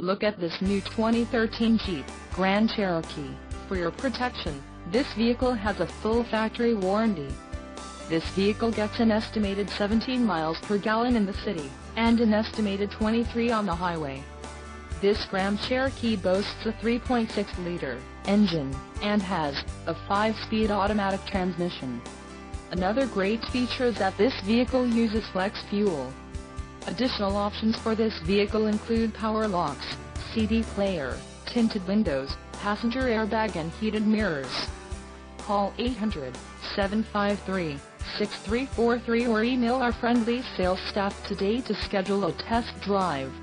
Look at this new 2013 Jeep Grand Cherokee. For your protection, this vehicle has a full factory warranty. This vehicle gets an estimated 17 miles per gallon in the city, and an estimated 23 on the highway. This Grand Cherokee boasts a 3.6-liter engine, and has a 5-speed automatic transmission. Another great feature is that this vehicle uses flex fuel. Additional options for this vehicle include power locks, CD player, tinted windows, passenger airbag and heated mirrors. Call 800-753-6343 or email our friendly sales staff today to schedule a test drive.